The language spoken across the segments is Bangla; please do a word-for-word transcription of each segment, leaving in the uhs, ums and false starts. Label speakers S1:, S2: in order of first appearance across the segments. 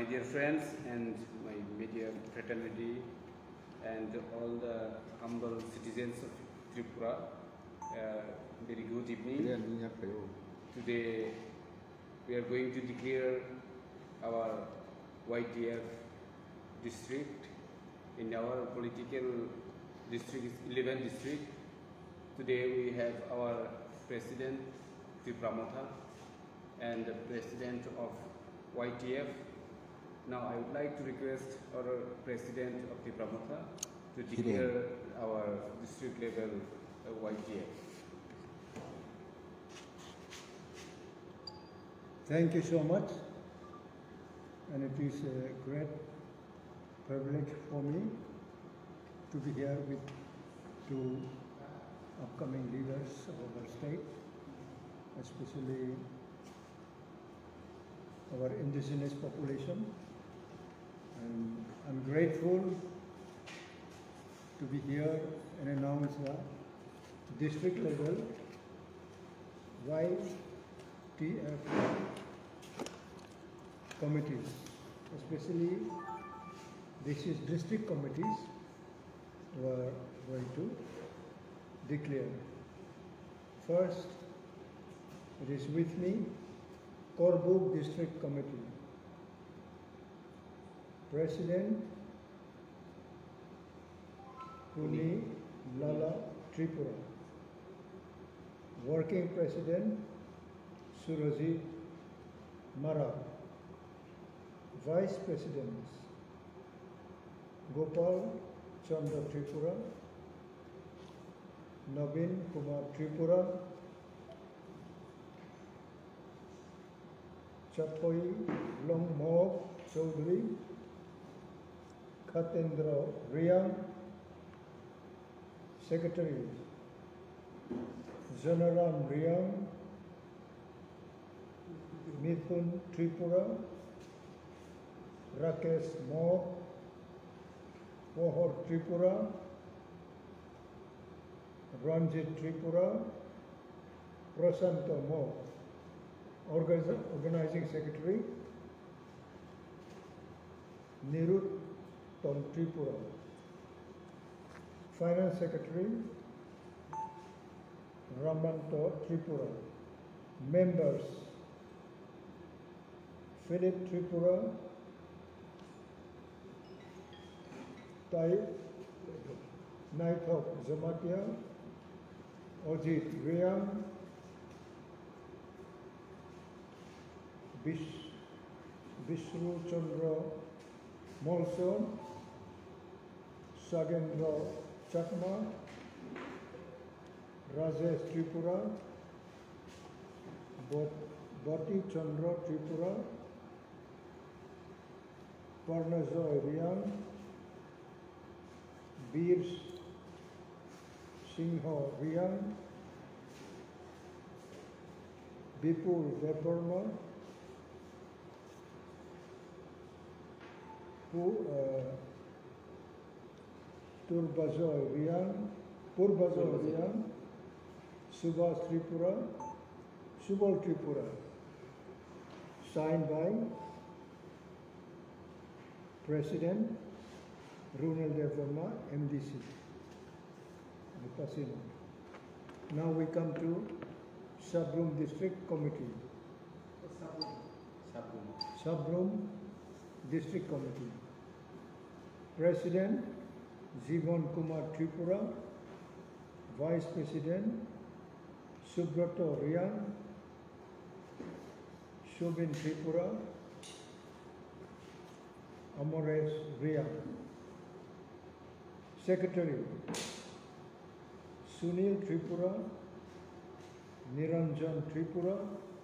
S1: dear friends and my media fraternity and all the humble citizens of Tripura, uh, very good evening. Today we are going to declare our Y T F district. In our political district is eleven district. Today we have our president Tripura and the president of Y T F. Now I would like to request our president of the Pramotha to declare our district level uh, Y T F.
S2: Thank you so much, and it is a great privilege for me to be here with two upcoming leaders of our state, especially our indigenous population. And I'm grateful to be here and announce the district level Y T F committees, especially this is district committees who are going to declare. First, it is with me, Korbuk District Committee. President Puni Lala Tripura. Working President Surajit Mara. Vice Presidents Gopal Chandra Tripura, Navin Kumar Tripura, Chapai Longmok Chaudhary, Khatendra Riang, Secretary Janaram Riang, Mithun Tripura, Rakesh Mok, Pohor Tripura, Ranjit Tripura, Prasanta Mok, Organizing Secretary Nirut Tom Tripura, Finance Secretary Ramanto Tripura, Members Philip Tripura, Tai Naithok Zamatia, Ojit Riang, Bish, Vishnu Chandra Molson, Sagendra Chakma, Rajesh Tripura, Bhati Chandra Tripura, Parnajoy Riang, Veer Singha Riang, Bipul Deparma, Turbajoy Riang, Purbajoy Riang, Subhas Tripura, Subal Tripura, signed by President Runal Devarma, M D C, Casino. Now we come to Sabroom District Committee. Sabroom. Sabroom District Committee. President Jivan Kumar Tripura, Vice President Subrato Riang, Shobin Tripura, Amores Riang. Secretary Sunil Tripura, Niranjan Tripura,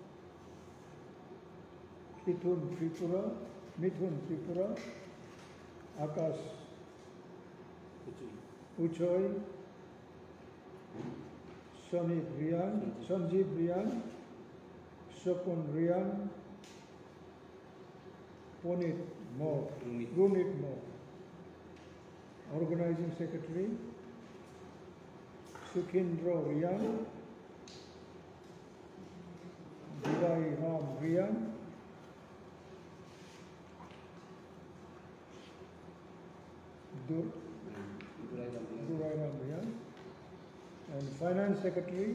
S2: Mithun Tripura, Mithun Tripura, Akash Uchoy, Sanjeev Riang, Sanjeev Riang, Sopon Riang, Punit Mo, Runit Mo. Organizing Secretary Sukhindra Riang, Divai Ram Riang, Dur,
S1: Durai Ramriyan.
S2: Durai Ramriyan. And Finance Secretary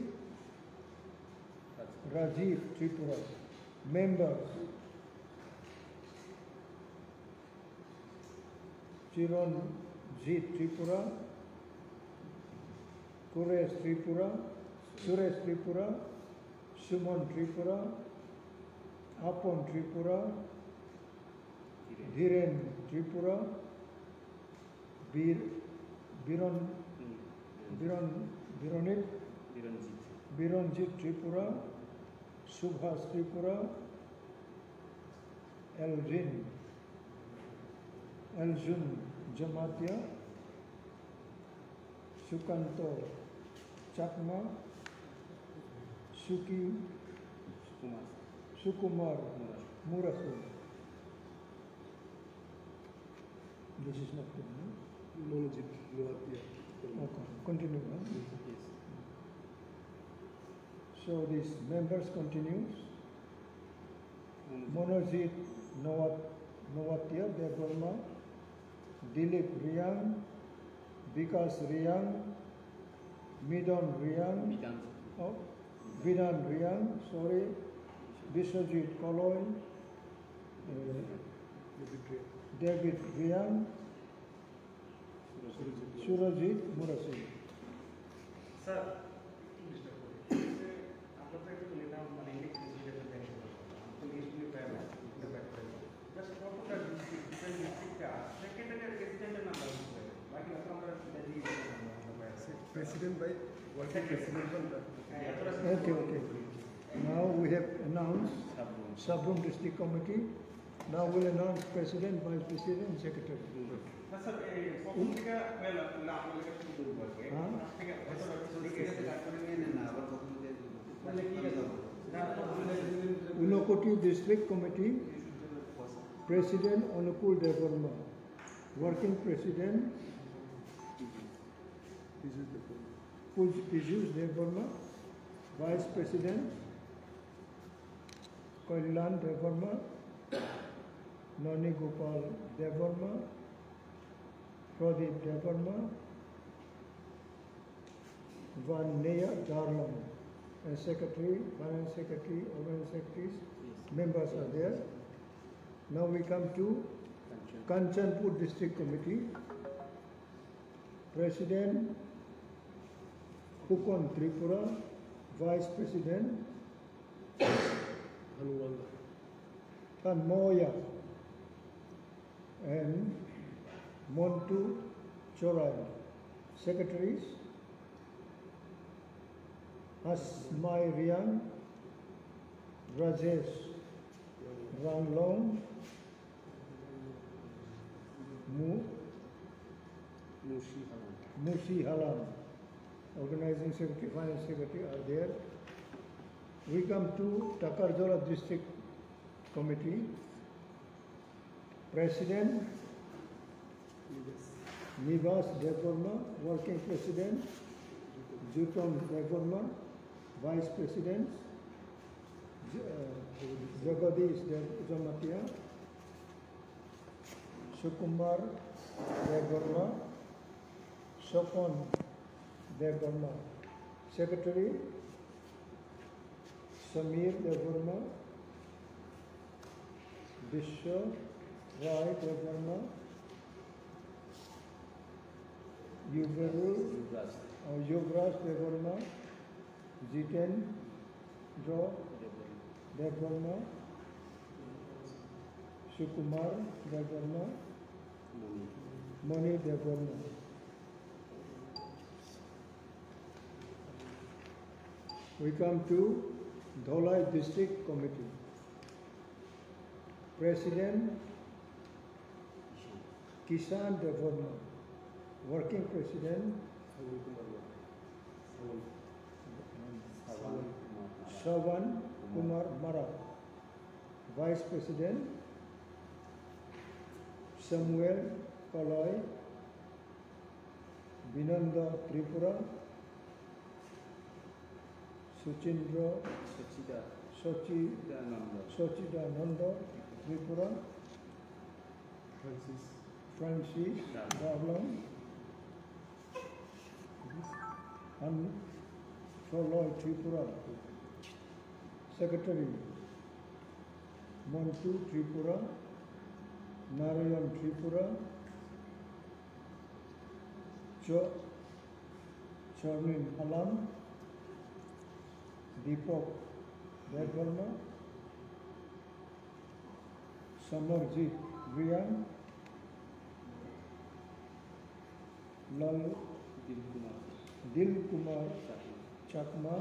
S2: Rajiv Tripura. Members Chiranjit Tripura, Kuresh Tripura, Suresh Tripura, Suman Tripura, Apon Tripura, Dhiren Tripura, Bir, Biron, Biron, Bironit,
S1: Biranjit.
S2: Biranjit Tripura, Subhas Tripura, Elvin, Eljun Jamatia, Sukanto Chakma, Suki,
S1: Kumar.
S2: Sukumar
S1: Kumar.
S2: Murasu. This is not good, no?
S3: Monojit Noatia.
S2: Okay, continue. Huh?
S1: Yes.
S2: So this members continues. Monojit Nowat, Nowatia Devarma, Dilip Riang, Vikas Riang, Midon Riang,
S1: Bidan.
S2: oh, Vidan Riang, sorry, Biswajit Koloy, uh, David Riang, Surajit Murasi.
S4: Sir, আমরা তো একটু লেখা মানে ইলেকট্রিসিটি ব্যাংক তো লিস্টলি প্যান জাস্ট কতটা ডিস্ট্রিক্ট ডিফারেন্ট ডিস্ট্রিক্টটা সেক্রেটারি আর প্রেসিডেন্টের নাম্বার দিতে বাকি আপনারা আমরা দিয়ে
S3: President by working president on the
S2: Okay, okay. Now we have announced
S1: Sabroom.
S2: Sabroom District Committee. Now we'll announce President, Vice President, and Secretary.
S4: না স্যার এই প্রথম থেকে ওয়েল না আমরা লেখা শুরু করব আজকে
S2: হ্যাঁ।
S4: ফার্স্ট থেকে হয়তো শুরু করে তারপরে নিয়ে নেন না আবার প্রথম থেকে তাহলে কি আছে
S2: Unakoti District Committee, President Onukul Devarma, Working President Puj Pijus Devarma, Vice President Kailan Devarma, Nani Gopal Devarma, Pradeep Devarma, Van Neya Darlam, and Secretary, Finance Secretary, Organizing Secretaries, members are there. Now we come to Kanchanpur District Committee, President Hukon Tripura, Vice President
S3: Hanuwala.
S2: Tanmoya, and Montu Chorai. Secretaries Asmai Rian, Rajesh Ranglong, Mu,
S3: Mushi Hanan.
S2: Musi Halam. Organizing Secretary, Finance Secretary are there. We come to Takarjora District Committee. President Nivas Devarma, Working President Juton Devarma, Vice President J- uh, Jagadish Jamatia, Sukumar Devarma, Sopon Devarma, Secretary Samir Devarma, Vishwa Rai Devarma, Yuveru
S1: Yuvraj.
S2: uh, Yuvraj Devarma, Jiten Jo Devarma, Sukumar Devarma,
S1: Moni.
S2: Moni Devarma. We come to Dholai District Committee. President Kishan Devarma, Working President
S3: Hawan Kumar.
S1: Sawan.
S2: Savan Kumar Mara, Vice President Samuel Kalai, Vinanda Tripura, Suchindra
S1: Sachida.
S2: Sochi
S1: Nanda.
S2: Sochidananda Tripura,
S3: Francis
S2: Francis Darlon, and Proloy Tripura. Secretary Montu Tripura, Narayan Tripura, Cho Charmin Alam, Deepak Devarma, Samarjit Riyan, Lal
S1: Dil Kumar
S2: Dil Kumar
S1: Chakma,
S2: Chakma,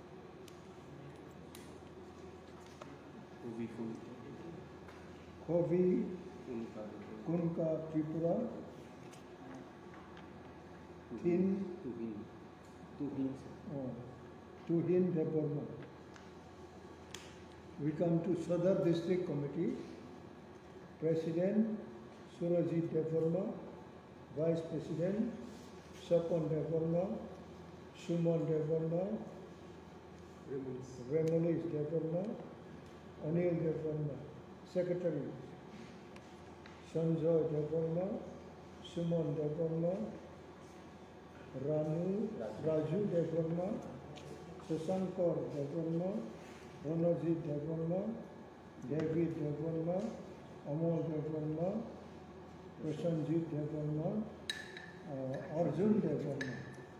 S1: Kovi Fun
S2: Kovi
S1: Kunka
S2: Kunka Tripura, Tin
S1: Tuhin Tuhin
S2: oh, Tuhin Devarma. We come to Sadar District Committee. President Surajit Devarma, Vice President Sapon Devarma, Suman Devarma, Remolis Devarma, Anil Devarma. Secretary Sanjoy Devarma, Suman Devarma, Ranu Raju Devarma, Sasankar Devarma, Ranajit Devarma, David Devarma, Amol Devarma, Prasanjit Devarma, uh, Arjun Devarma.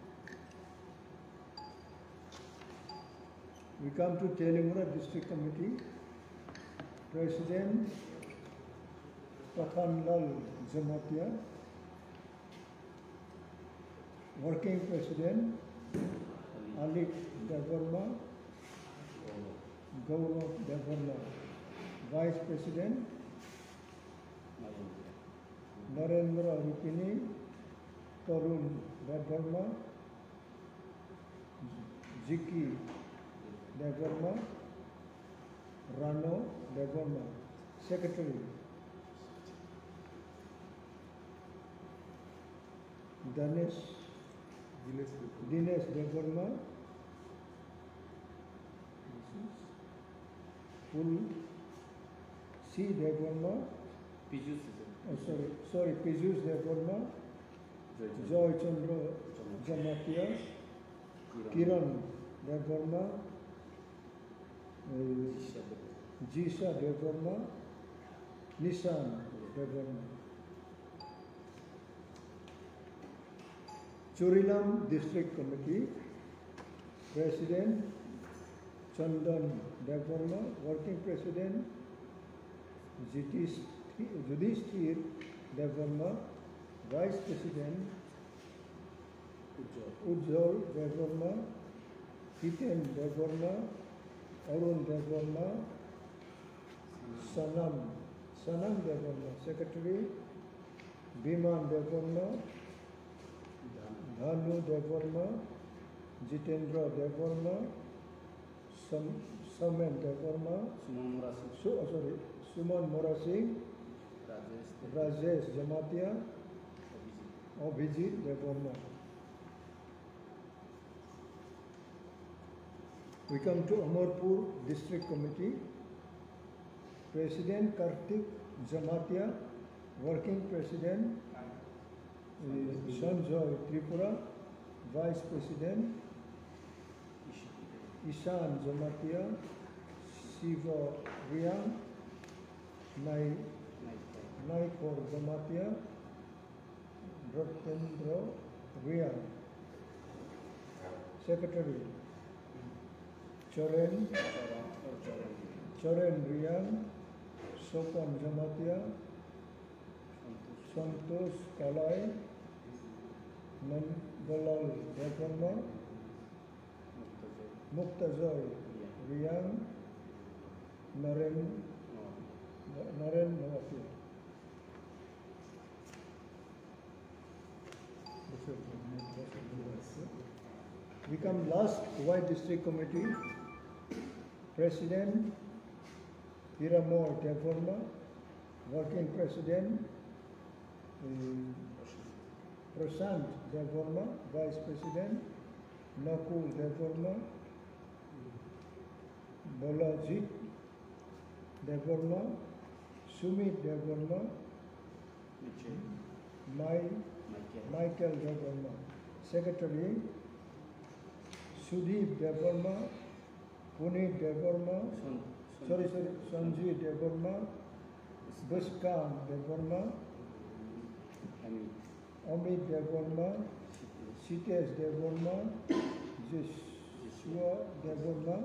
S2: We come to Telimura District Committee. President Pathanlal Jamatia. Working President Alik Devarma, Gaurav Devarma. Vice President Narendra Rupini, Tarun Devarma, Jiki Devarma, Rano Devarma. Secretary Dinesh Dinesh Devarma, Full C Devarma,
S1: Pijus
S2: oh, sorry, sorry, Pijus Devarma, Joy Chandra Jamatia, Kiran Devarma, uh, Jisha Devarma, Nissan Devarma. Churilam District Committee, President Chandan Devarma, Working President Judhishthir Devarma, Vice President Ujjwal Devarma, Hiten Devarma, Arun Devarma, Sanam, Sanam Devarma, Secretary Biman Devarma, Dhanu Devarma, Jitendra Devarma, Sam, Samen Devarma,
S1: Suman Murasi
S2: Su, oh, sorry, Suman Morasi,
S1: Rajesh
S2: Rajesh Jamatia,
S1: Abhijit
S2: Abhijit Devarma. We come to Amarpur District Committee. President Kartik Jamatia, Working President uh, Sanjoy Tripura, Vice President Ishan Jamatia, Shiva Riyan, Nai Naikor Jamatia, Ratendra Riyan. Secretary Choren Choren Riyan, Sopan Jamatia, Santosh Kalai, Nandalal Devarma, Muktajoy Riyan, Naren Naren Nawati. We come last Y District Committee. President Hiramor Devarma, Working President um, Prashant Devarma, Vice President Nakul Devarma, Bolajit Devarma, Sumit Devarma, My Michael Devarma. Secretary Sudhir Devarma, Puneet Devarma, sorry, sorry, Sanjay Devarma, Buskan Devarma, Amit Devarma, Sitesh Devarma, Joshua Devarma,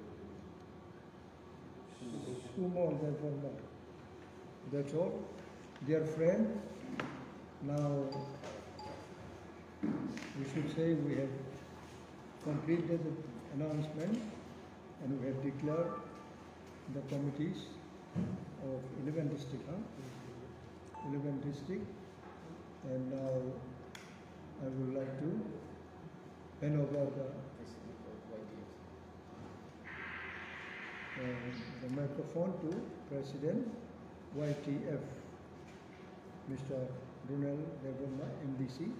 S2: Sumo Devarma. That's all. Dear friend, now we should say we have completed the announcement and we have declared the committees of eleven district, huh? eleven district, and now I would like to hand over the, uh, the microphone to President Y T F, Mister Brunel Devarma, M D C.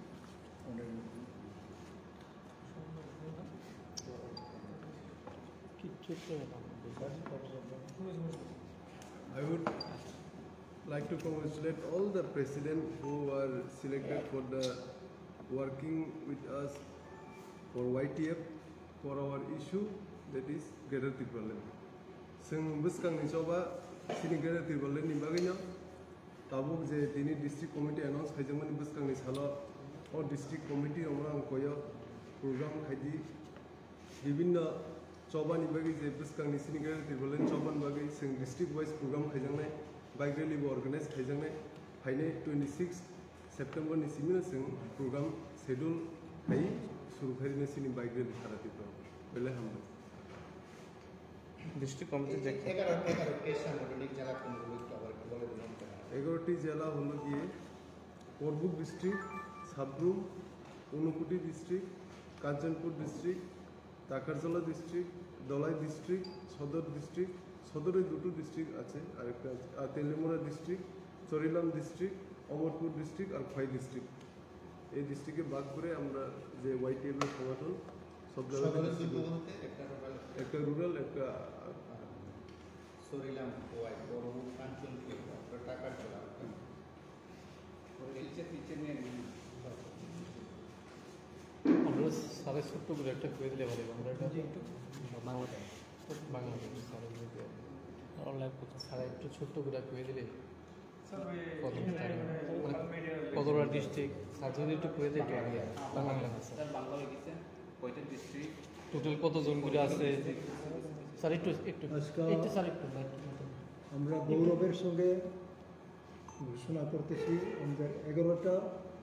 S3: I would like to congratulate all the presidents who were selected for the working with us for Y T F for our issue, that is Greater Tripoli. Sing buskang ni coba sini Greater Tripoli ni bagainya tabuk je dini district committee announce khai jangmani buskang ni salo or district committee orang koyo program khaji bibinna coba ni bagi je buskang ni sini Greater Tripoli coba bagi sing district wise program khai jangnai bike rally bo organize khai jangnai phaine twenty-sixth September ni simina sing program schedule khai suru khai ni sini bike rally kharati to bele ham
S1: district committee
S3: এগারোটি জেলা হলো গিয়ে Karbook district, Sabroom, Unakoti district, Kanchanpur district, Takarjala district, Dhalai district, Sadar district, সদরে দুটো ডিস্ট্রিক্ট আছে আরেকটা আর Teliamura district, Charilam district, Amarpur district আর খোয়াই ডিস্ট্রিক্ট। এই ডিস্ট্রিক্টে ভাগ করে আমরা যে ওয়াইটিএফ এর সংগঠন সব জায়গায় একটা রুরাল একটা
S5: সরিলাম খোয়াই বড় কাঞ্চনপুর টাকারজলা
S6: আমরা সাড়ে ছোট্ট করে একটা করে দিলে ভালো আমরা এটা বাংলাদেশ বাংলাদেশ সাড়ে অনলাইন সাড়ে একটু ছোট্ট করে করে দিলে কতটা ডিস্ট্রিক্ট সার্জারি একটু করে দিলে বাংলা
S1: কয়টা ডিস্ট্রিক্ট
S6: টোটাল কতজন করে আছে স্যার একটু একটু একটু স্যার একটু
S2: আমরা গৌরবের সঙ্গে ঘোষণা করতেছি আমাদের এগারোটা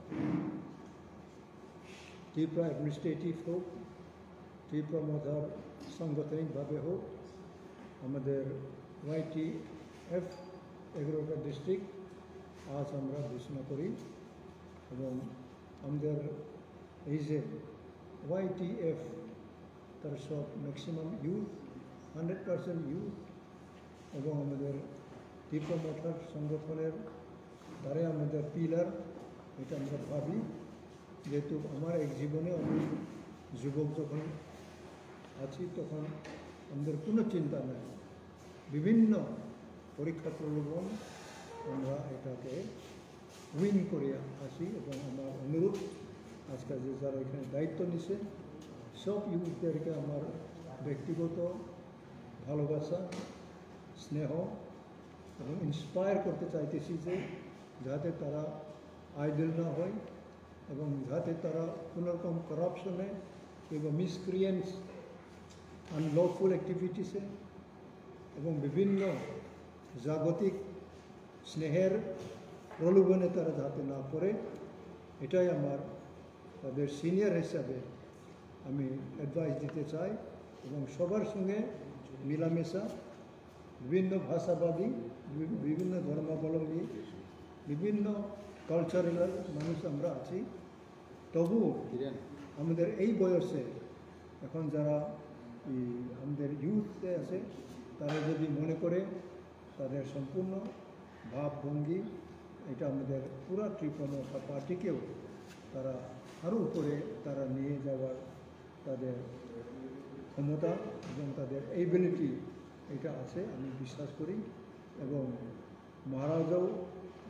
S2: ত্রিপুরা অ্যাডমিনিস্ট্রেটিভ হোক, ত্রিপুরা মধার সাংগঠনিকভাবে হোক, আমাদের ওয়াইটি এফ এগারোটা ডিস্ট্রিক্ট আজ আমরা ঘোষণা করি এবং আমাদের এই যে ওয়াইটি এফ তার সব maximum youth, hundred percent youth এবং আমাদের ত্রিপুরা মঠার সংগঠনের দ্বারা আমাদের পিলার, এটা আমরা ভাবি। যেহেতু আমার এক জীবনে আমি যুবক যখন আছি তখন আমাদের কোনো চিন্তা নাই, বিভিন্ন পরীক্ষা প্রলোভন আমরা এটাকে উইন করে আসি এবং আমার অনুরোধ আজকে যে যারা এখানে দায়িত্ব নিছে সব ইউথদেরকে আমার ব্যক্তিগত ভালোবাসা, স্নেহ এবং ইন্সপায়ার করতে চাইতেছি যে যাতে তারা আইডল না হয় এবং যাতে তারা কোনোরকম করাপশনে কিংবা মিসক্রিয়েন্স, আনলফুল অ্যাক্টিভিটিসে এবং বিভিন্ন জাগতিক স্নেহের প্রলোভনে তারা যাতে না পড়ে, এটাই আমার তাদের সিনিয়র হিসাবে আমি অ্যাডভাইস দিতে চাই। এবং সবার সঙ্গে মিলামেশা, বিভিন্ন ভাষাবাদী, বিভিন্ন ধর্মাবলম্বী, বিভিন্ন কালচারাল মানুষ আমরা আছি, তবু আমাদের এই বয়সে এখন যারা আমাদের ইউথে আছে তারা যদি মনে করে তাদের সম্পূর্ণ ভাবভঙ্গি এটা আমাদের পুরা ত্রিপুরা পার্টিকেও তারা আরও উপরে তারা নিয়ে যাওয়ার তাদের ক্ষমতা এবং তাদের এবিলিটি এটা আছে আমি বিশ্বাস করি। এবং মহারাজাও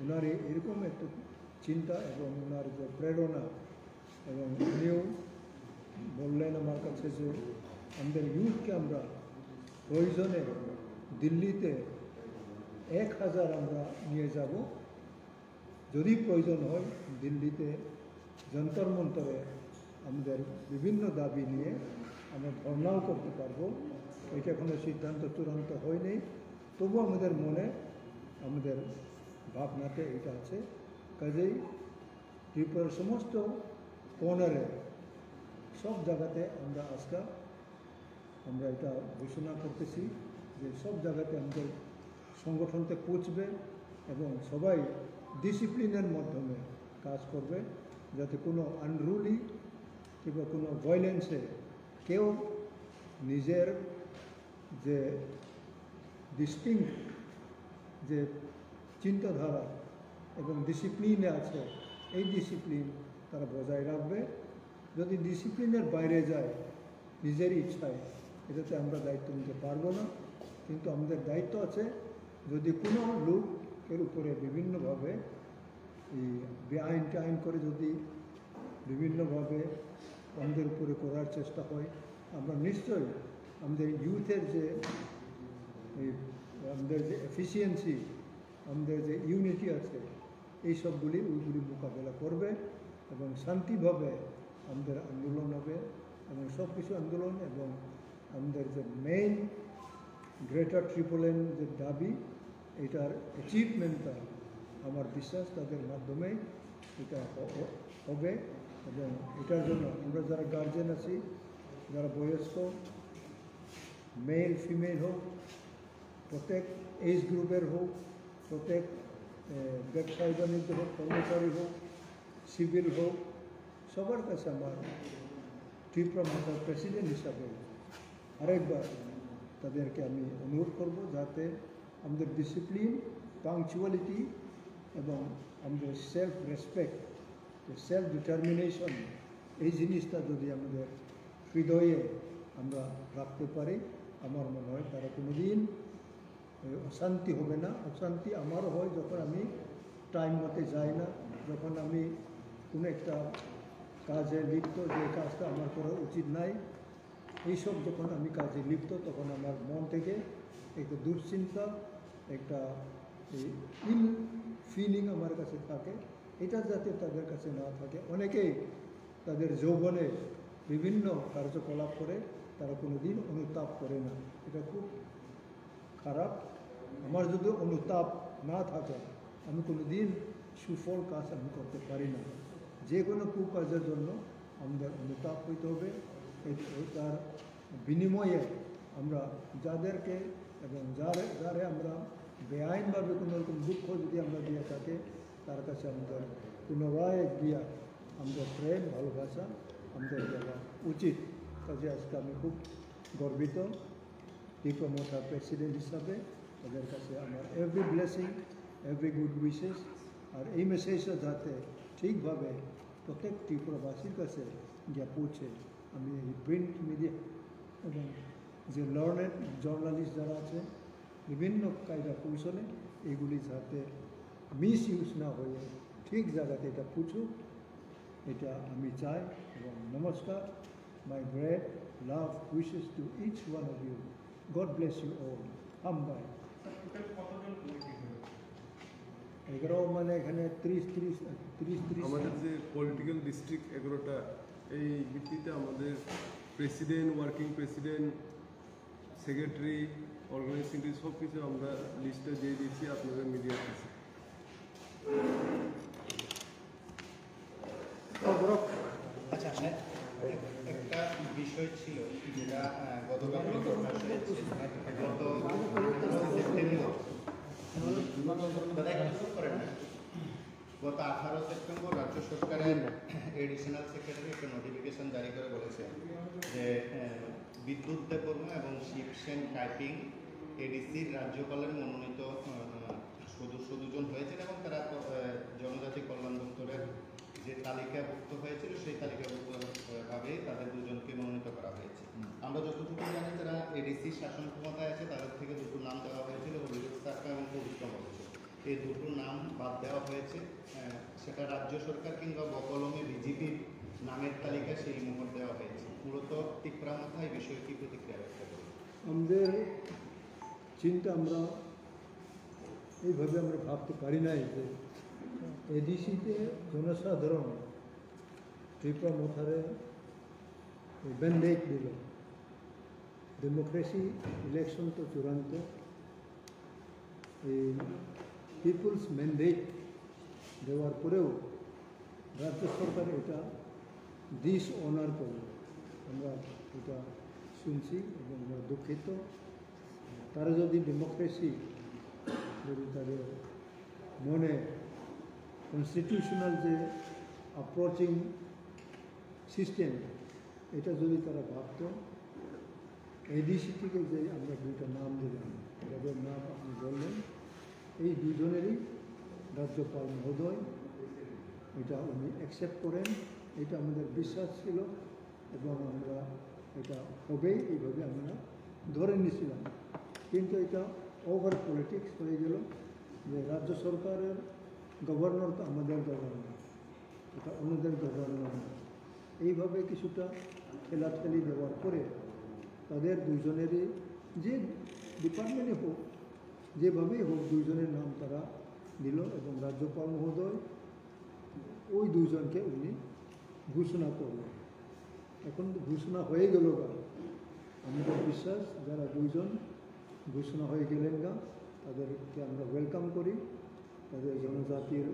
S2: ওনার এরকম একটা চিন্তা এবং ওনার যে প্রেরণা, এবং উনিও বললেন আমার কাছে যে আমাদের ইউথকে আমরা প্রয়োজনে দিল্লিতে এক হাজার আমরা নিয়ে যাব, যদি প্রয়োজন হয় দিল্লিতে যন্তর মন্তরে আমাদের বিভিন্ন দাবি নিয়ে আমরা ধর্নাও করতে পারবো। এটা কোনো সিদ্ধান্ত চূড়ান্ত হয়নি, তবু আমাদের মনে আমাদের ভাবনাতে এটা আছে। কাজেই ত্রিপুরার সমস্ত কর্নারে সব জায়গাতে আমরা আজকে আমরা এটা ঘোষণা করতেছি যে সব জায়গাতে আমাদের সংগঠনতে পৌঁছবে এবং সবাই ডিসিপ্লিনের মাধ্যমে কাজ করবে, যাতে কোনো আনরুলি কিংবা কোনো ভায়োলেন্সে কেউ নিজের যে ডিস্টিংক্ট যে চিন্তাধারা এবং ডিসিপ্লিনে আছে এই ডিসিপ্লিন তারা বজায় রাখবে। যদি ডিসিপ্লিনের বাইরে যায় নিজের ইচ্ছায়, এটাতে আমরা দায়িত্ব নিতে পারবো না। কিন্তু আমাদের দায়িত্ব আছে, যদি কোনো লোকের উপরে বিভিন্নভাবে এই বেআইন টাইন করে যদি বিভিন্নভাবে আমাদের উপরে করার চেষ্টা হয়, আমরা নিশ্চয়ই আমাদের ইউথের যে এই আমাদের যে এফিসিয়েন্সি, আমাদের যে ইউনিটি আছে, এই সবগুলি ওইগুলি মোকাবেলা করবে এবং শান্তিভাবে আমাদের আন্দোলন হবে এবং সব কিছু আন্দোলন এবং আমাদের যে মেইন গ্রেটার ট্রিপোলেন যে দাবি, এটার অ্যাচিভমেন্টটা আমার বিশ্বাস তাদের মাধ্যমে এটা হবে। এবং এটার জন্য আমরা যারা গার্জেন আছি, যারা বয়স্ক মেল ফিমেল হোক, প্রত্যেক এজ গ্রুপের হোক, প্রত্যেক ব্যবসায়ী বাণিজ্য হোক, কর্মচারী হোক, সিভিল হোক, সবার কাছে আমার ত্রিপুরা মাতার প্রেসিডেন্ট হিসাবে আরেকবার তাদেরকে আমি অনুরোধ করব, যাতে আমাদের ডিসিপ্লিন, পাংচুয়ালিটি এবং আমাদের সেলফ রেসপেক্ট, সেলফ ডিটারমিনেশন, এই জিনিসটা যদি আমাদের হৃদয়ে আমরা রাখতে পারি, আমার মনে হয় তারা কোনো দিন অশান্তি হবে না। অশান্তি আমারও হয় যখন আমি টাইম মতে যাই না, যখন আমি কোনো একটা কাজে লিপ্ত, যে কাজটা আমার করা উচিত নাই, এইসব যখন আমি কাজে লিপ্ত, তখন আমার মন থেকে একটা দুশ্চিন্তা, একটা ইল ফিলিং আমার কাছে থাকে। এটা যাতে তাদের কাছে না থাকে। অনেকেই তাদের যৌবনে বিভিন্ন কার্যকলাপ করে, তারা কোনো দিন অনুতাপ করে না, এটা খুব খারাপ। আমার যদি অনুতাপ না থাকে, আমি কোনো দিন সুফল কাজ আমি করতে পারি না। যে কোনো কুকাজের জন্য আমাদের অনুতাপ হইতে হবে। তার বিনিময়ে আমরা যাদেরকে এবং যারে যারে আমরা বেআইনভাবে কোনো রকম দুঃখ যদি আমরা দিয়ে থাকে, তার কাছে আমাদের পুনরায় গিয়া আমাদের প্রেম ভালোবাসা আমাদের দেওয়া উচিত। কাজে আজকে আমি খুব গর্বিত ত্রিপুরা মোটা প্রেসিডেন্ট হিসাবে। তাদের কাছে আমার every blessing, every good wishes. আর এই মেসেজটা যাতে ঠিকভাবে প্রত্যেক ত্রিপুরাবাসীর কাছে গিয়ে পৌঁছে, আমি এই প্রিন্ট মিডিয়া এবং যে লার্নেড জার্নালিস্ট যারা আছে বিভিন্ন কায়দা কৌশলে, এগুলি যাতে মিস ইউজ না হয়ে ঠিক জায়গাতে এটা পুছুক, এটা আমি চাই। এবং নমস্কার, my great love wishes to each one of you. God bless you all. হাম্বাই এগারো মানে এখানে ত্রিশ ত্রিশ ত্রিশ ত্রিশ
S3: আমাদের যে পলিটিক্যাল ডিস্ট্রিক্ট এগারোটা, এই ভিত্তিতে আমাদের president, working president, secretary, organising সব কিছু আমরা লিস্টে দিয়ে দিয়েছি আপনাদের মিডিয়ার কাছে।
S5: আচ্ছা স্যার, একটা বিষয় ছিল যেটা গতকাল প্রকাশ হয়েছে, গত সেপ্টেম্বর দাদা একটু করেন না গত আঠারো সেপ্টেম্বর রাজ্য সরকারের এডিশনাল সেক্রেটারি একটা নোটিফিকেশন জারি করে বলেছে যে বিদ্যুৎ দেববর্মা এবং শিবসেন টাইপিং এডিসির রাজ্যপালের মনোনীত সদস্য দুজন হয়েছেন এবং তারা জনজাতি কল্যাণ দপ্তরের যে তালিকাভুক্ত হয়েছিল সেই তালিকাভুক্তভাবে তাদের দুজনকে মনোনীত করা হয়েছে। আমরা যতটুকু জানি তারা এডিসি শাসন ক্ষমতায় আছে, তাদের থেকে দুটো নাম দেওয়া হয়েছিল, অভিযোগ সার্কা এবং পবিত্র বলেছে। এই দুটো নাম বাদ দেওয়া হয়েছে, সেটা রাজ্য সরকার কিংবা বকলমে বিজেপির নামের তালিকা সেই মোহর দেওয়া হয়েছে। মূলত টিকরা মাথায় বিষয়টি প্রতিক্রিয়া ব্যক্ত করি।
S2: আমাদের চিন্তা আমরা এইভাবে আমরা ভাবতে পারি নাই যে এডিসিতে জনসাধারণ ত্রিপুরা মাথারে ব্যান্ডেজ দিল। ডেমোক্রেসি ইলেকশন তো চূড়ান্ত, এই পিপুলস ম্যান্ডেট দেওয়ার পরেও রাজ্য সরকার এটা ডিসঅনার করল। আমরা এটা শুনছি এবং আমরা দুঃখিত। তারা যদি ডেমোক্রেসি যদি তাদের মনে কনস্টিটিউশনাল যে অ্যাপ্রোচিং সিস্টেম এটা যদি তারা ভাবত, এডিসি থেকে যে আমরা দুইটা নাম দিলাম, যাদের নাম আপনি বললেন, এই দুজনেরই রাজ্যপাল মহোদয় এটা উনি অ্যাকসেপ্ট করেন। এটা আমাদের বিশ্বাস ছিল এবং আমরা এটা হবেই এইভাবে আমরা ধরে নিয়েছিলাম। কিন্তু এটা ওভার পলিটিক্স হয়ে গেল যে রাজ্য সরকারের গভর্নর তো আমাদের গভর্নর, এটা অন্যদের গভর্নর না। এইভাবে কিছুটা ঠেলাঠেলি দেওয়ার পরে তাদের দুইজনেরই যে ডিপার্টমেন্টে হোক, যেভাবেই হোক, দুইজনের নাম তারা দিল এবং রাজ্যপাল মহোদয় ওই দুইজনকে উনি ঘোষণা করলেন। এখন ঘোষণা হয়ে গেল গা, আমাদের বিশ্বাস যারা দুইজন ঘোষণা হয়ে গেলেন গা তাদেরকে আমরা ওয়েলকাম করি। তাদের জনজাতির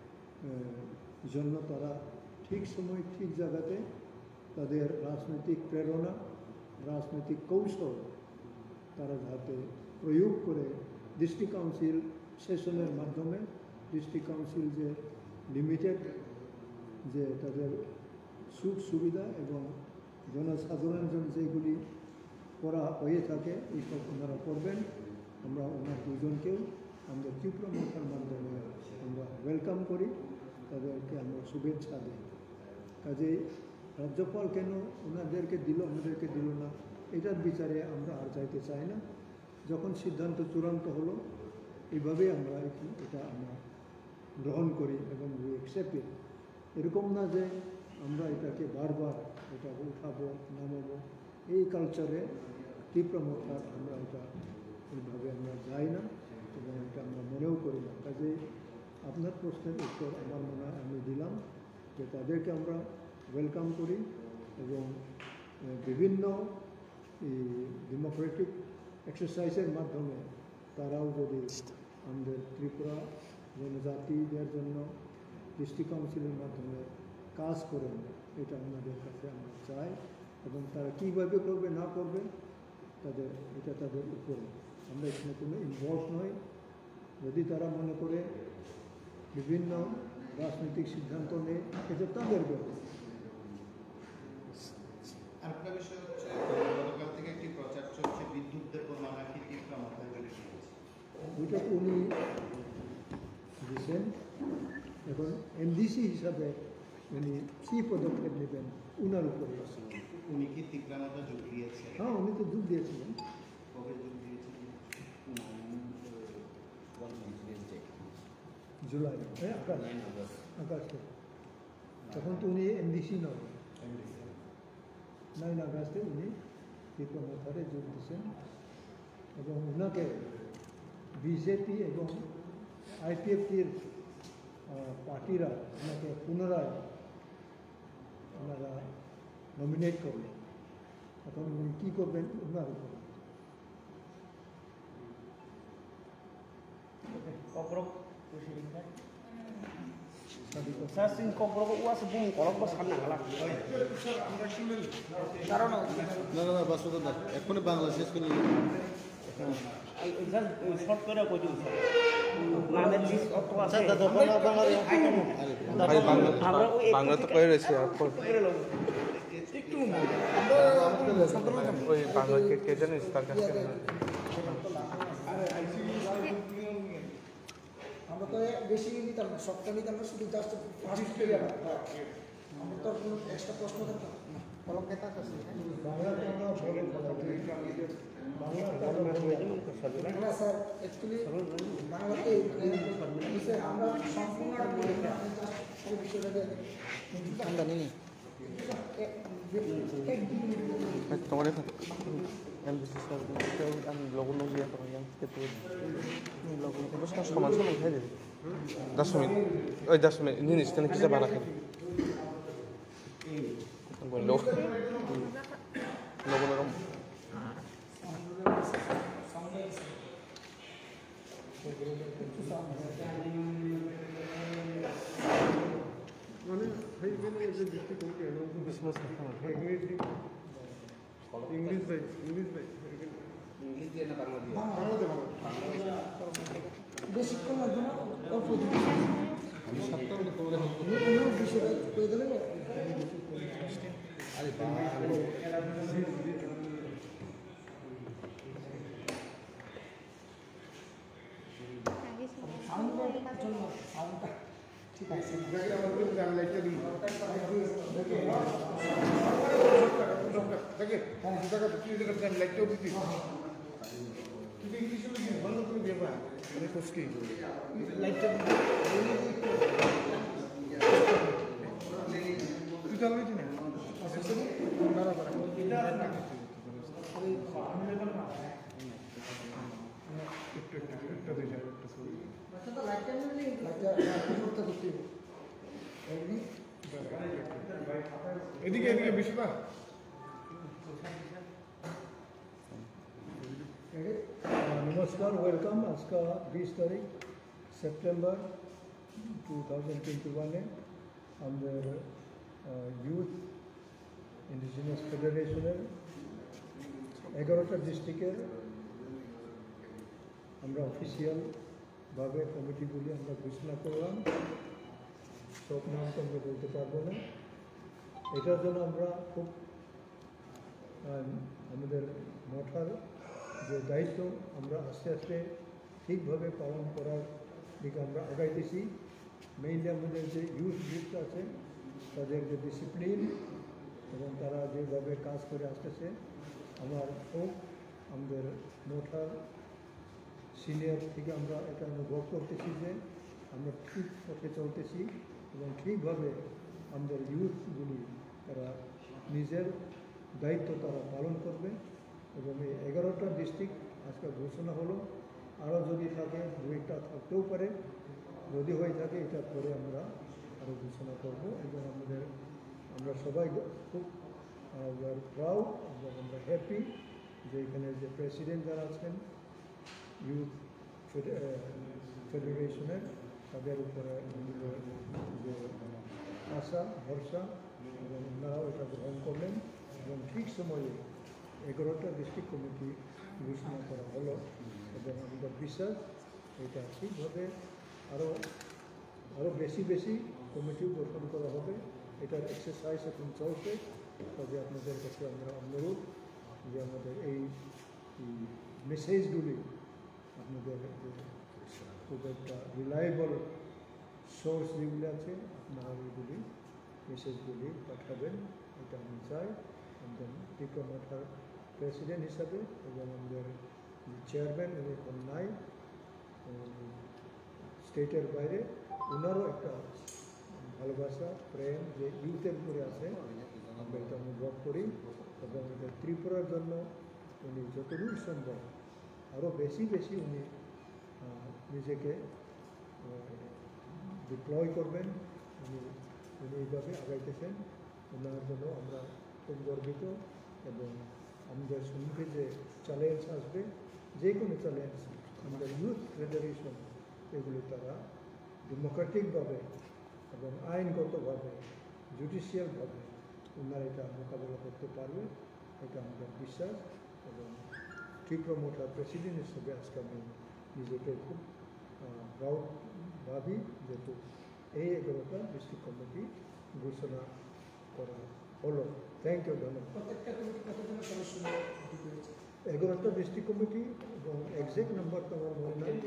S2: জন্য তারা ঠিক সময় ঠিক জায়গাতে তাদের রাজনৈতিক প্রেরণা, রাজনৈতিক কৌশল তারা যাতে প্রয়োগ করে ডিস্ট্রিক্ট কাউন্সিল সেশনের মাধ্যমে, ডিস্ট্রিক্ট কাউন্সিল যে লিমিটেড যে তাদের সুখ সুবিধা এবং জনসাধারণের জন্য যেগুলি করা হয়ে থাকে এইসব ওনারা করবেন। আমরা ওনার দুজনকেও আমরা ত্রিপুরা মাথার মাধ্যমে আমরা ওয়েলকাম করি, তাদেরকে আমরা শুভেচ্ছা দিই। কাজেই রাজ্যপাল কেন ওনাদেরকে দিল আমাদেরকে দিল না, এটার বিচারে আমরা আর যাইতে চাই না। যখন সিদ্ধান্ত চূড়ান্ত হলো এইভাবেই আমরা এটা আমরা গ্রহণ করি এবং উই অ্যাকসেপ্ট ইট। এরকম না যে আমরা এটাকে বারবার এটা উঠাবো নামাবো, এই কালচারে ত্রিপুরা মাথার আমরা এটা এইভাবে আমরা যাই না এবং এটা আমরা মনেও করি না। কাজেই আপনার প্রশ্নের উত্তর আমার মনে হয় আমি দিলাম যে তাদেরকে আমরা ওয়েলকাম করি এবং বিভিন্ন ডেমোক্রেটিক এক্সারসাইজের মাধ্যমে তারাও যদি আমাদের ত্রিপুরা জনজাতিদের জন্য ডিস্ট্রিক্ট কাউন্সিলের মাধ্যমে কাজ করেন, এটা আমাদের কাছে আমরা চাই এবং তারা কীভাবে করবে না করবে তাদের এটা তাদের উপরে, আমরা এখানে কোনো ইনভলভ নই। যদি তারা মনে করে বিভিন্ন রাজনৈতিক সিদ্ধান্ত নেয় এটা তাদের ব্যাপার।
S5: আরেকটা বিষয় হচ্ছে গতকাল থেকে একটি প্রচার চলছে বিদ্যুৎ দেবো নাকি ত্রিপুরা মাথায় বেড়ে
S2: ওইটা তো উনি দিয়েছেন, এখন এমডিসি হিসাবে উনি কী পদক্ষেপ নেবেন উনার উপরে আছে।
S5: উনি কি ত্রিপুরা মাথা যোগ দিয়েছেন?
S2: হ্যাঁ, উনি তো যোগ দিয়েছিলেন।
S5: কবে যোগ দিয়েছেন?
S2: জুলাই, হ্যাঁ আগস্ট আগস্টে, তখন তো উনি এমডিসি নয়, নাইন আগস্টে উনি ত্রিপুরা মাথারে যোগ দিয়েছেন এবং ওনাকে বিজেপি এবং আইপিএফটির পার্টিরা ওনাকে পুনরায় ওনারা নমিনেট করলেন। এখন উনি কী করবেন ওনার উপর।
S4: Saya sing kobrok uas bung kolok bos kan nangala. কারণ
S3: না না না বাসুদা দা এখনই বাংলা শেষ করে
S4: এক্সাম শর্ট করে কই দিন নামের লিস্ট অত আছে আমরা
S6: বাংলা তো কই রয়েছে
S4: একটু
S6: ওই বাংলা কে কে জানিস তার কাছে
S7: আমরা তো বেশি নিতাম না, সবটা নিতাম না, শুধু জাস্ট ফার্স্ট ক্লিয়ার আমরা তো কোনো এক্সট্রা প্রশ্ন থাকতাম না। কলম কেতা আছে
S2: বাংলাতে আমরা
S7: না স্যার অ্যাকচুয়ালি বাংলাতে স্যার আমরা সম্পূর্ণ এই বিষয়টাকে আমরা নিই
S8: তোমার আমি লগন ইয়ে করো লগন সমান সমান খাই দেবে দশ মিনিট ওই দশ মিনিট জিনিস কেন কিছু বানা খেলি লগন এরকম
S3: মানে এইখানে যে ডিস্ট্রিক্ট কমিটি ইংলিশ ভাই ইংলিশ ভাই
S1: ইংলিশ দিয়ে না বাংলা দিয়ে
S3: বাংলাতে বাংলা
S7: বেশিক্ষণ লাগবে না অল্প দিন বিষয়টা করে দিলে সাউন্ডের জন্য সাউন্ডটা ঠিক আছে
S3: আমি লাইটটা দিই দেখে হ্যাঁ দেখা তো কি দেখা আমি লাইটটাও দিচ্ছি কিন্তু ইংলিশে বন্ধ করে দিয়ে বা আমি কোসকি
S7: লাইটটা
S3: তুই চালাবি না বরাবর একটু একটু একটা দুইটা একটা ছবি
S7: লাইটটা নিলে লাইটটা করতে করতে
S3: এদিকে এদিকে বেশি পা
S2: नमस्कार वेलकम आज का बीस तारीख सितंबर टू थाउजेंड ट्वेंटी वन है আমাদের ইউথ ইন্ডিজিনাস ফেডারেশনের এগারোটা ডিস্ট্রিক্টের আমরা অফিসিয়ালভাবে কমিটিগুলি আমরা ঘোষণা করলাম। সব নাম তো আমরা বলতে পারবো না। এটার জন্য আমরা খুব আমাদের মঠার যে দায়িত্ব আমরা আস্তে আস্তে ঠিকভাবে পালন করার দিকে আমরা আগাইতেছি। মেইনলি আমাদের যে ইউথ গ্রুপটা আছে তাদের যে ডিসিপ্লিন এবং তারা যেভাবে কাজ করে আসতেছে আমার খুব আমাদের মঠার সিনিয়র থেকে আমরা এটা অনুভব করতেছি যে আমরা ঠিক পথে চলতেছি এবং ঠিকভাবে আমাদের ইউথগুলি তারা নিজের দায়িত্ব তারা পালন করবে এবং এই এগারোটা ডিস্ট্রিক্ট আজকে ঘোষণা হলো। আরও যদি থাকে দু একটা থাকতেও পারে, যদি হয়ে থাকে এটা পরে আমরা আরও ঘোষণা করব এবং আমাদের আমরা সবাই খুব প্রাউড এবং আমরা হ্যাপি যে এখানে যে প্রেসিডেন্ট যারা আছেন ইউথ ফেডারেশনের তাদের উপরে যে আশা ভরসা এবং ওনারাও এটা গ্রহণ করলেন এবং ঠিক সময়ে এগারোটা ডিস্ট্রিক্ট কমিটি ঘোষণা করা হলো এবং আমাদের বিশ্বাস এটা ঠিকভাবে আরও আরও বেশি বেশি কমিটি গঠন করা হবে। এটার এক্সারসাইজ এখন চলছে। তবে আপনাদের কাছে আমরা অনুরোধ যে আমাদের এই মেসেজগুলি আপনাদের খুব একটা রিলায়েবল সোর্স যেগুলি আছে আপনারা এইগুলি মেসেজগুলি পাঠাবেন, এটা আমি চাই। আমাদের ত্রিপুরা মঠার প্রেসিডেন্ট হিসাবে এবং আমাদের চেয়ারম্যান উনি এখন নাই স্টেটের বাইরে, ওনারও একটা ভালোবাসা প্রেম যে ইউথের উপরে আছে আমরা এটা অনুভব করি এবং আমাদের ত্রিপুরার জন্য উনি যতদূর সম্ভব আরও বেশি বেশি উনি নিজেকে ডিপ্লয় করবেন। উনি উনি এইভাবে আগাইতেছেন, ওনার জন্য আমরা খুব গর্বিত এবং আমাদের সম্মুখে যে চ্যালেঞ্জ আসবে যে কোনো চ্যালেঞ্জ আমাদের ইউথ ফেডারেশন এগুলি তারা ডেমোক্রেটিকভাবে এবং আইনগতভাবে জুডিশিয়ালভাবে ওনারা এটা মোকাবিলা করতে পারবে, এটা আমাদের বিশ্বাস। এবং ত্রিপুরা মঠার প্রেসিডেন্ট হিসেবে আজকে আমি নিজেকে খুব প্রাউড ভাবি যেহেতু এই এগারোটা ডিস্ট্রিক্ট কমিটি ঘোষণা করা হলো। থ্যাংক ইউ, ধন্যবাদ।
S7: প্রত্যেকটা কমিটি কতজনের সদস্য
S2: এগারোটা ডিস্ট্রিক্ট কমিটি এবং এক্সাক্ট নাম্বার তো আমার মনে নাই।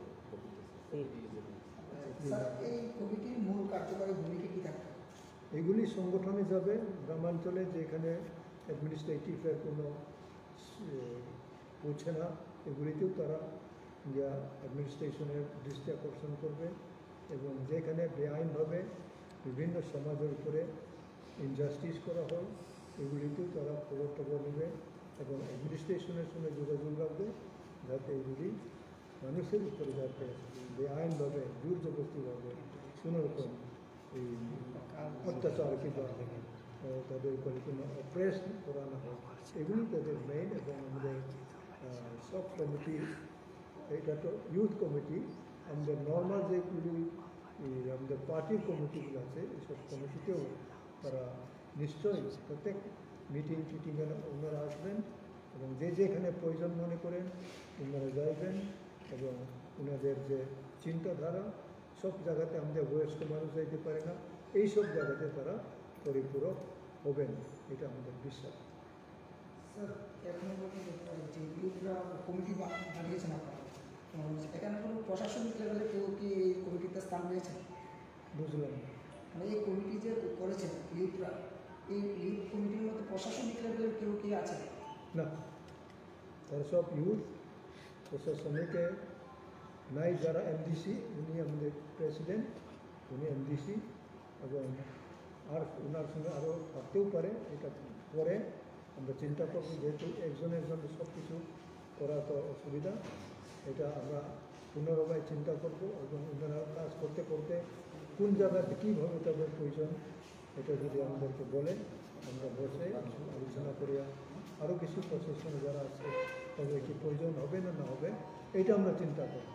S7: স্যার এই কমিটির মূল কার্যকরী ভূমিকা কী থাকবে?
S2: এগুলি সংগঠনে যাবে গ্রামাঞ্চলে যেখানে অ্যাডমিনিস্ট্রেটিভের কোনো পৌঁছে না এগুলিতেও তারা ইন্ডিয়া অ্যাডমিনিস্ট্রেশনের দৃষ্টি আকর্ষণ করবে এবং যেখানে বেআইনভাবে বিভিন্ন সমাজের উপরে ইনজাস্টিস করা হয় এগুলিতেও তারা খবর টবর নেবে এবং অ্যাডমিনিস্ট্রেশনের সঙ্গে যোগাযোগ রাখবে যাতে এগুলি মানুষের উপরে যাতে বেআইনভাবে জোর জবরদস্তিভাবে কোনো রকম এই অত্যাচার কিংবা তাদের উপরে কোনো অপ্রেস করানো হয় এগুলি তাদের মেইন এবং আমাদের সব কমিটি এটা তো ইউথ কমিটি আমাদের নর্মাল যেগুলি আমাদের পার্টির কমিটিগুলো আছে এইসব কমিটিতেও তারা নিশ্চয়ই প্রত্যেক মিটিং টিটিংয়ে ওনারা আসবেন এবং যে যেখানে প্রয়োজন মনে করেন ওনারা যাইবেন এবং ওনাদের যে চিন্তাধারা সব জায়গাতে আমাদের বয়স্ক মানুষ যাইতে পারে না এই সব জায়গাতে তারা পরিপূরক হবেন এটা আমাদের বিশ্বাস।
S7: স্যার এখন যে ইউথরা কমিটি বানিয়েছেন আপনারা এখানে কোনো প্রশাসনিক লেভেলে কেউ কি এই কমিটিতে স্থান নিয়েছেন?
S2: বুঝলাম
S7: মানে এই কমিটি যে করেছেন ইউথরা এই ইউথ কমিটির মধ্যে প্রশাসনিক লেভেলের কেউ কি আছে?
S2: না তারা সব ইউথ প্রশাসনিকে নাই যারা এমডিসি উনি আমাদের প্রেসিডেন্ট উনি এমডিসি এবং আর ওনার সঙ্গে আরও থাকতেও পারে এটা পরে আমরা চিন্তা করব যেহেতু একজনের জন্য সব কিছু করা তো অসুবিধা এটা আমরা পুনরায় চিন্তা করব এবং ওনারা কাজ করতে করতে কোন জায়গাতে কীভাবে তাদের প্রয়োজন এটা যদি আমাদেরকে বলে আমরা বসে আলোচনা করিয়া আরও কিছু প্রশাসনে যারা আছে তাদের কি প্রয়োজন হবে না না হবে এটা আমরা চিন্তা করব।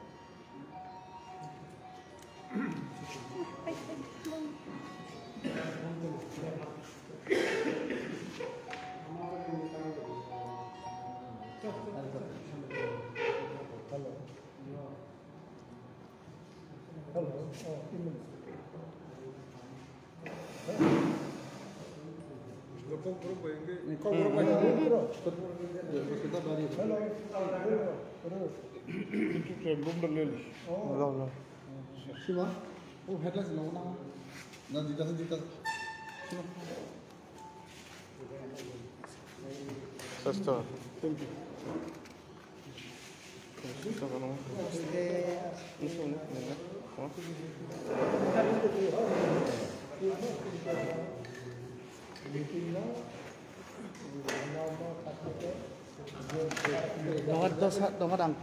S2: হ্যালো হ্যালো ও তিন minute
S9: Siapa? Oh, headless lo na. Na jika jika.
S8: Sasta.
S9: Thank you.
S8: Sasta kan mo. Isso né? Né? Ó.
S5: Dohar dosa dohar angku.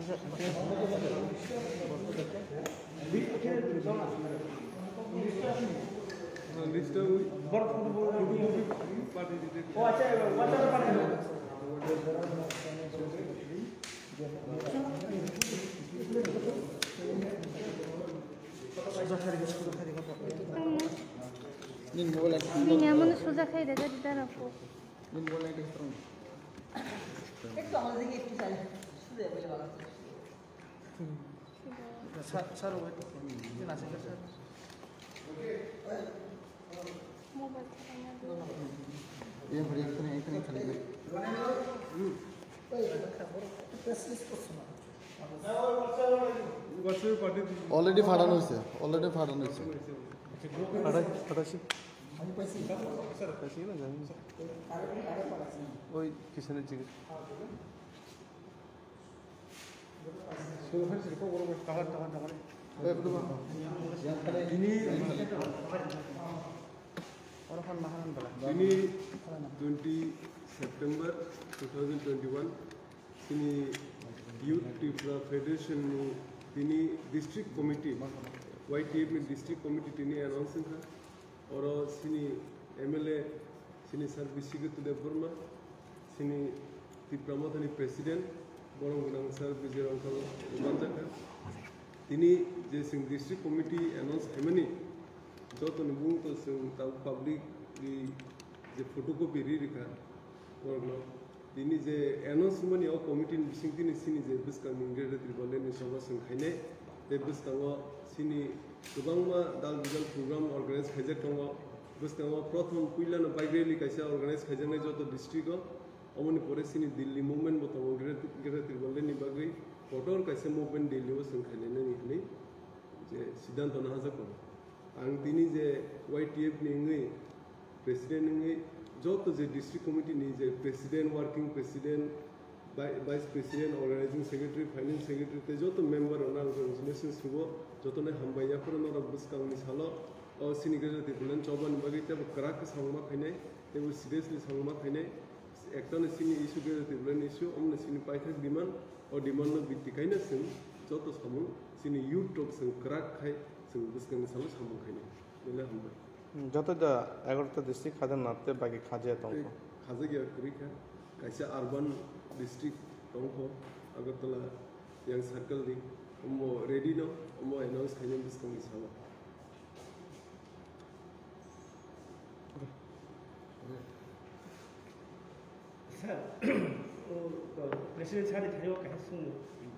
S9: Nin bola.
S10: Ini aman sudah kayak dapat di dalam aku.
S9: Nin bola itu strong.
S7: একটু আমাদের দিকে একটু চাই শুধু বলে বাগাতে
S5: Sar sar wait. Ini nasi sar.
S10: Mobile caranya dulu.
S9: Yang beriak itu yang itu yang kali ini.
S7: Press list করছো না
S9: Already ফাটানো হয়েছে already ফাটানো হয়েছে
S8: Ada ada sih.
S7: আমি পাইছি
S8: Kasih lah jangan.
S7: আরে আরে পাচ্ছি
S8: ওই কিসের জিজ্ঞেস
S5: Dohar dohar dohar.
S9: Eh, betul Pak. Yang kali ini
S5: Orang mahanan bala.
S3: Ini twenty September twenty twenty-one ini Youth Tripura Federation ini District Committee Y T F में District Committee ini announcement था और sini M L A sini Sir Bishigatu Dev Burma sini Tripura Mathani President Borong Gunang Sir Vijay Rangkal Ubandaka ini je sing District Committee announce emani যত নিবুং তো তাও পাবলিক যে ফটোকপি রি রেখা করলো তিনি যে অ্যানাউন্সমেন্ট ইয়াও কমিটি বিসিং তিনি সিনি যে বিসকাং ইংরেজি ত্রিবলেন সভা সংখাইনে যে বিসকাং সিনি गोबांमा दाल बिजाल प्रग्राम अर्गानाइज खाइजाक दङ बिसकाङ प्रथम कुइलानो बाइक रेली काइसा अर्गानाइज खाइजानाय जत डिस्ट्रिक्ट अमनि परे सिनि दिल्ली मुभमेन्ट बतङ गेरे त्रिबलेनि बागै फटोर काइसा मुभमेन्ट दिल्लीआव संखाइनानै नि जे सिद्धान्त नाहाजाक आं दिनै जे वाइ टि एफ नि प्रेसिडेन्ट नि जत जे डिस्ट्रिक्ट कमिटिनि जे president working president vice president organising secretary finance secretary তে যত মেম্বার ওনার রেজলিউশন সুবো যতনে হামবাইয়া ফরন ওরা বুসকাংনি সালো ও সিনিগেজা দিপুলেন চবান বাগি তে ক্রাক সংমা খাইনাই তে সিরিয়াসলি সংমা খাইনাই একটানে সিনি ইস্যু গেজা দিপুলেন ইস্যু অমনে সিনি পাইথাক ডিমান্ড ও ডিমান্ড নো বিত্তিखायनो जों যত समु सिनि यूट्यूब जों क्राक खाय जों बुसकांनि सालो सामु खायनाय बेला हामबाय
S8: যত এগারোটা ডিস্ট্রিক্ট খাজা নাতে বাকি খাজা দংখ
S3: খাজা গিয়া করিখা কাইসা আরবান ডিস্ট্রিক্ট দংখ Agartala yang circle di omo ready no omo announce খাইনাय बुसकांनि सालो
S4: স্যার ও প্রেসিডেন্ট সারি থাইও কাছে শুনো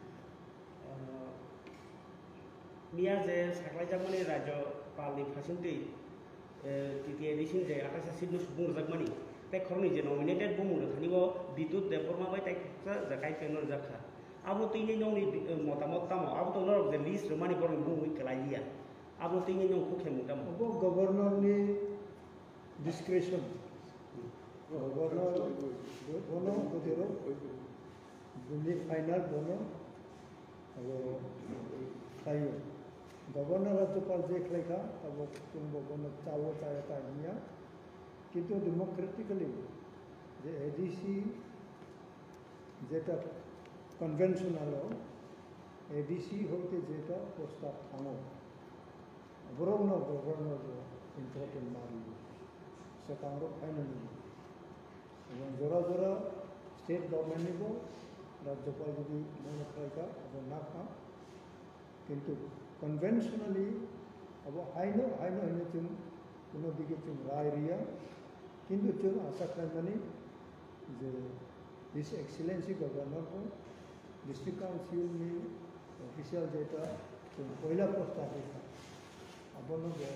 S4: মিয়া যে সাকলাই জামানি রাজ্য পালনি ফাসিনতি তৃতীয় এডিশন যে আঠাশে সিডনি সুবুং জাগমানি তাই খরনি যে নমিনেটেড বুমুনো থানিব বিদ্যুৎ দেববর্মা বাই তাই জাকাই পেনর জাখা আবো তিনি নংনি মতামত তামো আবো তো নরক যে লিস্ট রমানি বরং বুমুই কেলাইয়া আবো তিনি নং খুখে মুতামো
S2: अब गवर्नरनि डिस्क्रिशन गवर्नर बनो गदेरो बुनि फाइनल बनो अब खायो गवर्नर राज्यपाल जे खलेखा अब तुम गवर्नर चावो चाया तानिया किंतु डेमोक्रेटिकली जे एडीसी जेटा कन्वेंशनल एडीसी होते जेटा प्रस्ताव थाङो बरौनो गवर्नर इम्पोर्टेंट मारी सेकांरो फाइनली এবং জোড়া জোড়া স্টেট গভর্নমেন্ট নিব রাজ্যপাল যদি মনে খাইকা अब না খা কিন্তু কনভেনশনালি अब हाइनो हाइनो হইনে जों কোনো দিকে जों রায় রিয়া কিন্তু जों আশা খাইমানি যে হিজ এক্সেলেন্সি গভর্নরको डिस्ट्रिक्ट काउंसिलनि अफिसियल जेटा जों पहिला प्रस्ताव होखा abano go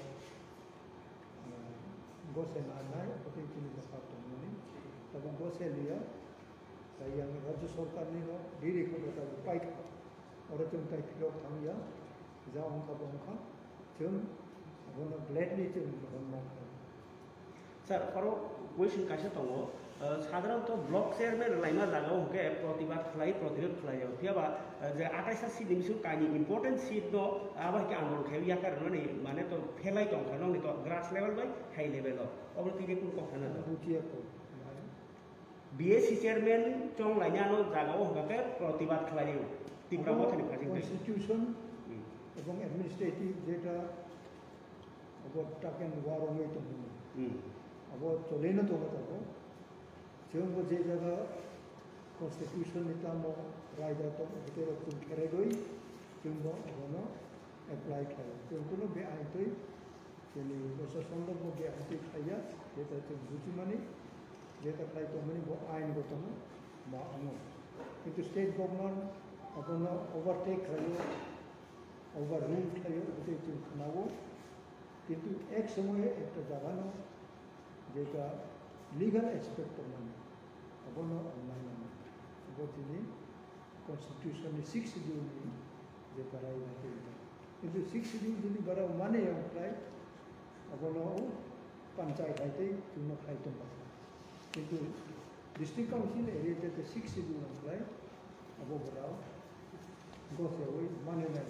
S2: gose नाय अति किनि डिपार्टमेन्टनि तब गसे लिया yang राज्य सरकार नि no diri ko ta pai ka ora tum tai philo thangya ja ongka bongka जों abono gladly जों बहनना
S4: স্যার আরো কোয়েশ্চন কাছে দङ সাধারণত ব্লক চেয়ারম্যান লাইনা জাগাও হকে প্রতিবাদ খালাই প্রতিরোধ খালাইও थियाबा যে আঠাইশ সিট মিসু কানি ইম্পর্টেন্ট সিট দ আবার কি আন্দোলন খাই ইয়া কারণে মানে তো ফেলাই দङ খানো নি তো grass level by high level অবর তিকে কোন কথা না
S2: বুঝিয়া কো
S4: বিএসসি চেয়ারম্যান চং লাইনানো জাগাও হকে প্রতিবাদ খালাইও তীব্র মতনি ফাজিং
S2: কনস্টিটিউশন এবং অ্যাডমিনিস্ট্রেটিভ যেটা अब टाकेन वारो में तो अब चले न तो बताओ जों को जे जगह कॉन्स्टिट्यूशन निता मो रायदा तो भीतर तुम करे गई जों को ono अप्लाई करे जों को बे आई तो जेनि बस संदर्भ को बे आई खाया जेता जों बुझि माने जेता खाय तो माने वो आइन को तो मा अमो किंतु स्टेट गवर्नमेंट अपनो ओवरटेक खायो ओवर रूल खायो ते जों खानावो কিন্তু এক সময়ে একটা জাগানো যেটা লিগাল এক্সপেক্ট মানে অবনো অনলাইন মানে তিনি কনস্টিটিউশনের সিক্স শিডিউল যে বাড়াই থাকে কিন্তু সিক্স শিডিউল যদি বাড়াও মানে প্রায় অবনো পঞ্চায়েত হাইতে চূর্ণ খাইতে পারে কিন্তু ডিস্ট্রিক্ট কাউন্সিল এরিয়াতে সিক্স শিডিউল প্রায় অব বাড়াও গছে ওই মানে নেয়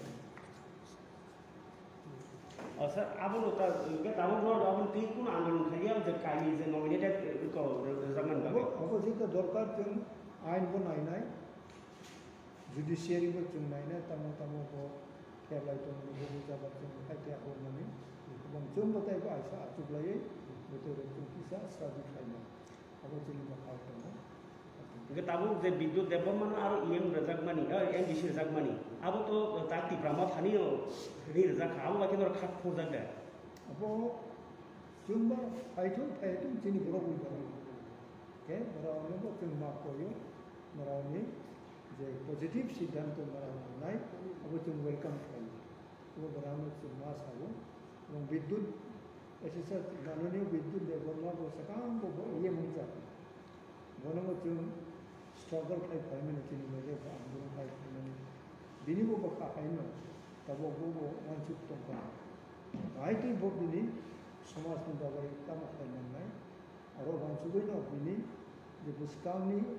S4: सर अब ता के ताबो ब्लड अब ती कुन आंदोलन खाया जे काली जे नॉमिनेटेड को जमान बाबे
S2: अब जेका दरकार जों आइन बनायनाय जुडिशियारि बो जों नायना तामो तामो को खेलाय तो बो जाबा जों खायते हरनानै এবং जों बताय को आइसा आचुब्लायै बोथोर जों किसा स्टाडि खायना अब जों माखा दङ
S4: के ताबो जे विद्युत देबमान आरो इएम रजाकमानि एनडीसी रजाकमानि अब तो ताकि ब्रह्म थानियो रि रजाक अब बाकी नर खात फजागा
S2: अब जोंबा फाइथो फाइथो जोंनि बर' बुंबाय के बरावनो बो जों मा कोयो बरावनि जे पजिटिव सिद्धांत बरावनाय अब जों वेलकाम खायो वो बरावनो जों मा साबो এবং বিদ্যুৎ এসেছে মাননীয় বিদ্যুৎ দেববর্মা को सकाम को ये मुंजा बनमो जों स्ट्रगल खाय फायमाने जोंनि मेरे आंदोलन खाय फायमाने बिनि बो बखा खायनो तबो बो मानसि दंखा आइति बो बिनि समाजनि बागै काम खायनाय आरो बांसुबैनो बिनि जे बुसकांनि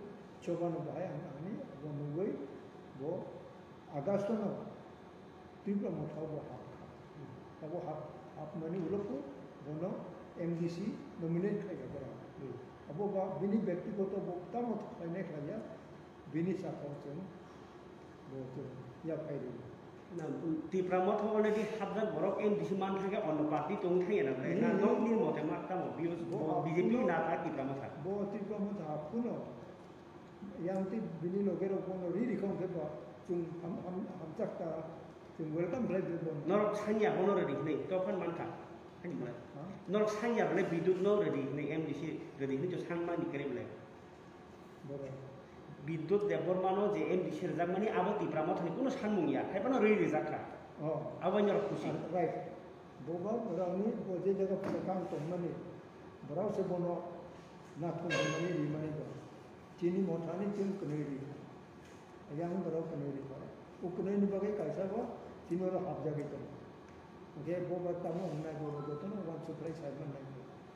S2: choban bai ani bo nugoi bo August no Tripura motha bo hap abo hap hap mani uloku bono M D C nominate khai gora abo ba bini ব্যক্তিগত বক্তা মত খাইনে খাইয়া bini sakauchen bo ya pairi
S4: না ত্রিপুরা মত অলরেডি হাবজাক বরক এম ডিসি মান থাকে অন্য পার্টি তং থাকে না না নক নি মতে মাত্তা ম বিজেপি না তা ত্রিপুরা মত
S2: bo Tripura mot hapuno yang ti bini logero bono ri ri kong keba chung ham ham ham chakta chung welcome right de bon
S4: নরক সাইয়া বন রেডি নেই তখন মানকা হানি বলে নরক সাইয়া বলে বিদ্যুৎ ন রেডি নেই এম ডিসি রেডি নি তো সাংমা নি করে বলে
S2: bora
S4: বিদ্যুৎ দেববর্মানো যে এম ডিসি রেজাক মানে আবো ত্রিপুরা মত কোনো সানমুইয়া খাইবানো রেডি রেজাকা
S2: oh
S4: আবো নরক খুশি
S2: right boba bora ni bo je jaga prakam to mani bora se bono na ko mani ri mani do chini mothani chin kuneri yang bora kuneri ba u kuneri bagai kaisa ba chino ro hab jaga to ge boba tamo na go go to no one surprise happen na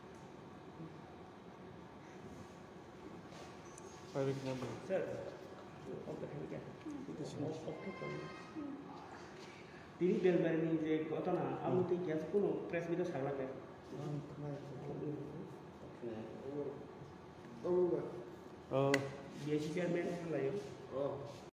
S8: Private number.
S4: Sir কত খালি কে তিনি বেলবারিনি যে ঘটনা আমি তো গ্যাস কোনো প্রেস মিটে সাগলাকে
S3: Oh,
S8: Oh.
S4: BSC chairman লাইও